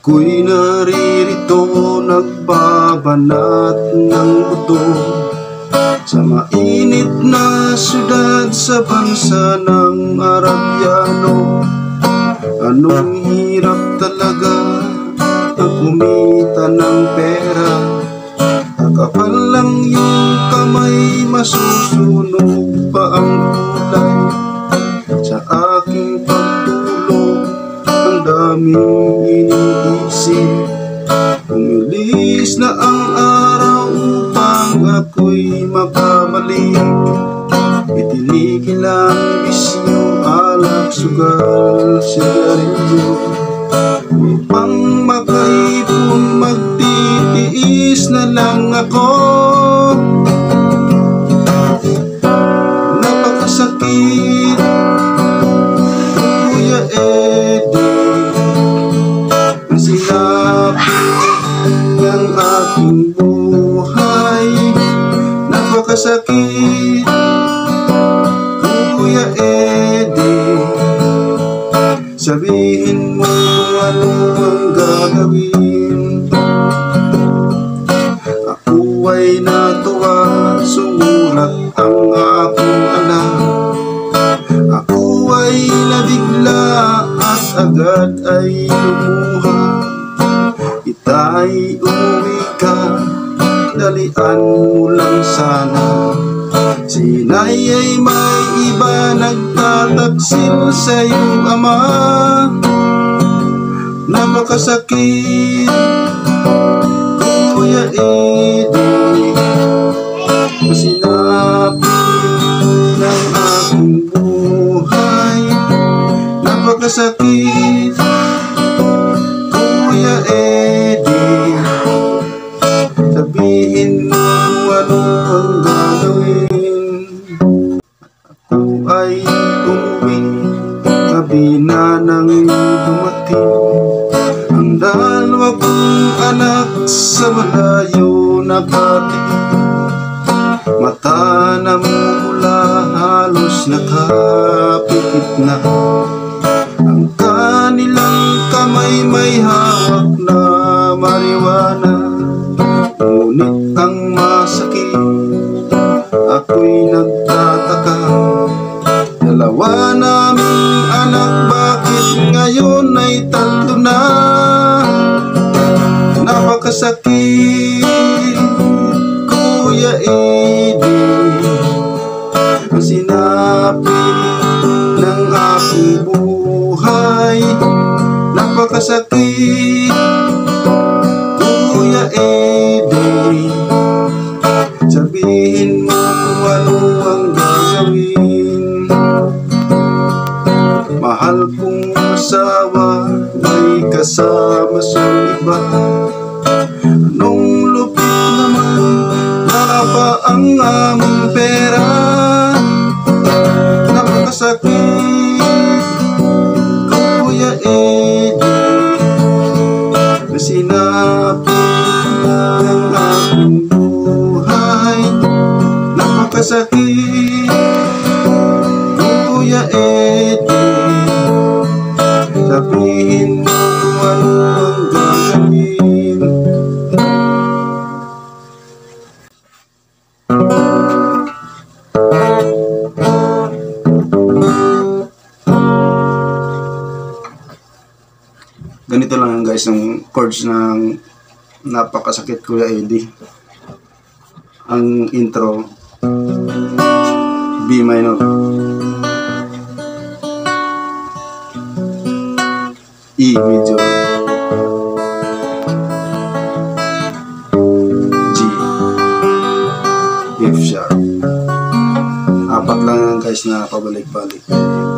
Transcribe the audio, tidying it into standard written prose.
Ako'y naririto, nagbabanat ng buto sa mainit na syudad sa bansa ng Arabyano. Anong hirap talaga ang kumita ng pera, kapal lang yung kamay, masusunog pa ang kulay. Sa aking pagtulog, ang daming iniisip. Umilis na ang araw upang ako'y makabalik. Itinigil ang bisyo, alak, sugal, sigarilyo, upang makaipon, magtitiis na lang ako. Napakasakit, Kuya Eddie, ang sinabi ng aking buhay. Napakasakit, Kuya Eddie, sabihin mo ano ang gagawin. Ako ay natuwa, sumulat ang aking anak. Ako ay nabigla at agad ay lumuha. Itay, umuwi ka, dalian mo lang sana. Si Nay ay may iba, nagtataksil sa iyong ama. Napakasakit, Kuya Eddie, sinabi ng aking buhay. Napakasakit, Kuya Eddie, sabihin mo ano ang gagawin. Ako ay umuwi, gabi na nang dumating. Ang dalawa kong anak sa malayo nakatingin. Mata namumula, halos nakapikit na. Ang kanilang kamay may hawak na marijuana. Ngunit ang masakit, ako'y nagtataka. Dalawa naming anak, bakit ngayon ay tatlo na? Napakasakit, Kuya Eddie, ang sinabi ng aking buhay. Napakasakit, Kuya Eddie, sabihin mo ano ang gagawin. Mahal kong asawa, may kasama sa iba. Anong lupit naman, wala pa ang aming pera. Napakasakit, Kuya Eddie, na sinabi ng aking buhay. Napakasakit, Kuya Eddie, sabihin mo ano ang gagawin. Ganito lang guys ang chords ng Napakasakit, Kuya Eddie. Ang intro, B minor, E major, G, F sharp. Apat lang guys na pabalik-balik.